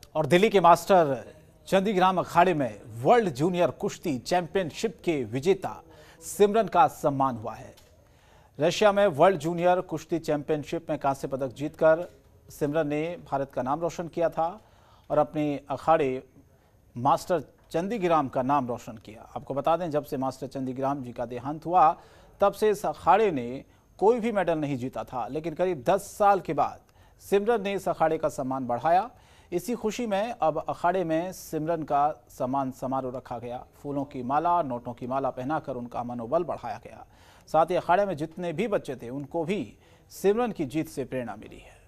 और दिल्ली के मास्टर चंदीग्राम अखाड़े में वर्ल्ड जूनियर कुश्ती चैंपियनशिप के विजेता सिमरन का सम्मान हुआ है। रशिया में वर्ल्ड जूनियर कुश्ती चैंपियनशिप में कांस्य पदक जीतकर सिमरन ने भारत का नाम रोशन किया था और अपने अखाड़े मास्टर चंदीग्राम का नाम रोशन किया। आपको बता दें, जब से मास्टर चंदीग्राम जी का देहांत हुआ तब से इस अखाड़े ने कोई भी मेडल नहीं जीता था, लेकिन करीब 10 साल के बाद सिमरन ने इस अखाड़े का सम्मान बढ़ाया। इसी खुशी में अब अखाड़े में सिमरन का सम्मान समारोह रखा गया। फूलों की माला, नोटों की माला पहनाकर उनका मनोबल बढ़ाया गया। साथ ही अखाड़े में जितने भी बच्चे थे उनको भी सिमरन की जीत से प्रेरणा मिली है।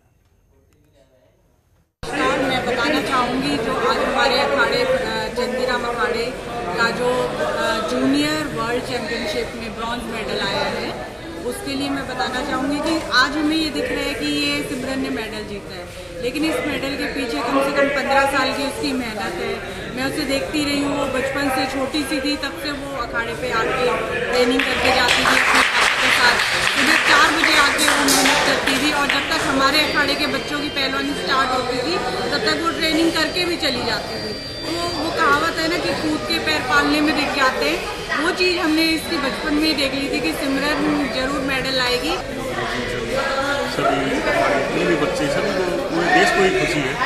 मैं बताना चाहूँगी, जो आज हमारे अखाड़े चंदीग्राम अखाड़े का जो जूनियर वर्ल्ड चैंपियनशिप में ब्रॉन्ज मेडल आया है, उसके लिए मैं बताना चाहूँगी कि आज हमें ये दिख रहा है कि ये सिमरन ने मेडल जीता है, लेकिन इस मेडल के पीछे कम से कम 15 साल की उसकी मेहनत है। मैं उसे देखती रही हूँ, वो बचपन से छोटी सी थी तब से वो अखाड़े पे आके ट्रेनिंग करके जाती थी अपने पापा के साथ। सुबह 4 बजे आके वो मेहनत करती थी और जब तक हमारे अखाड़े के बच्चों की पहलवानी स्टार्ट होती थी तब तक वो ट्रेनिंग करके भी चली जाती थी। तो वो कहावत है ना कि कूद के पैर पालने में दिख जाते हैं, वो चीज़ हमने इसकी बचपन में ही देख ली थी कि सिमरन जरूर मेडल लाएगी। सभी जितने भी बच्चे, सभी को, पूरे देश को ही खुशी है।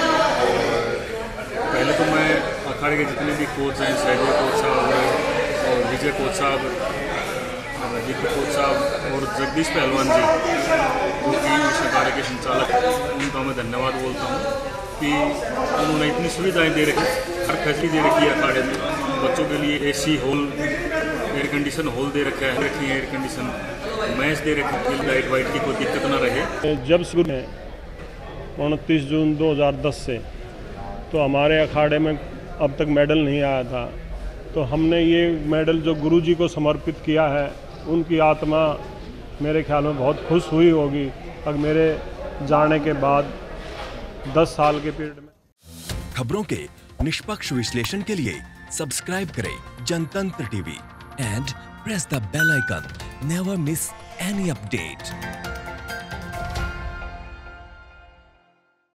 पहले तो मैं अखाड़े के जितने भी कोच हैं, सैजय कोच साहब और विजय कोच साहब, दीपक कोच साहब और जगदीश पहलवान जी, जो कि इस अखाड़े के संचालक, उनका मैं धन्यवाद बोलता हूँ कि उन्होंने इतनी सुविधाएं दे रखी, हर फैसिलिटी दे रखी है अखाड़े में। बच्चों के लिए AC hall, air condition hall दे रखा है, रखी है एयर कंडीशन, मैच दे रखी है, लाइट वाइट की कोई दिक्कत ना रहे। जब शुरू में 29 जून 2010 से तो हमारे अखाड़े में अब तक मेडल नहीं आया था, तो हमने ये मेडल जो गुरुजी को समर्पित किया है, उनकी आत्मा मेरे ख्याल में बहुत खुश हुई होगी। अब मेरे जाने के बाद 10 साल के पीरियड में खबरों के निष्पक्ष विश्लेषण के लिए सब्सक्राइब करें Jantantra TV and press the bell icon. Never miss any update.